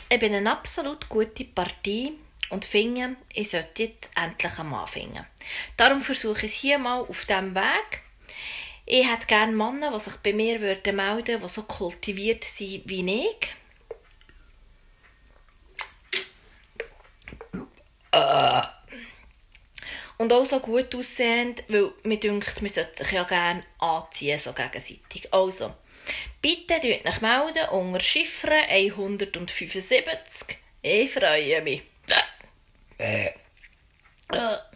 Ich bin eine absolut gute Partie und finde, ich sollte jetzt endlich einen Mann finden. Darum versuche ich es hier mal auf diesem Weg. Ich hätte gerne Männer, die sich bei mir melden würden, die so kultiviert sind wie ich. Und auch so gut aussehend, weil mir denkt, man sollte sich ja gerne anziehen, so gegenseitig. Also, bitte meldet euch melden unter Chiffre 175. Ich freue mich.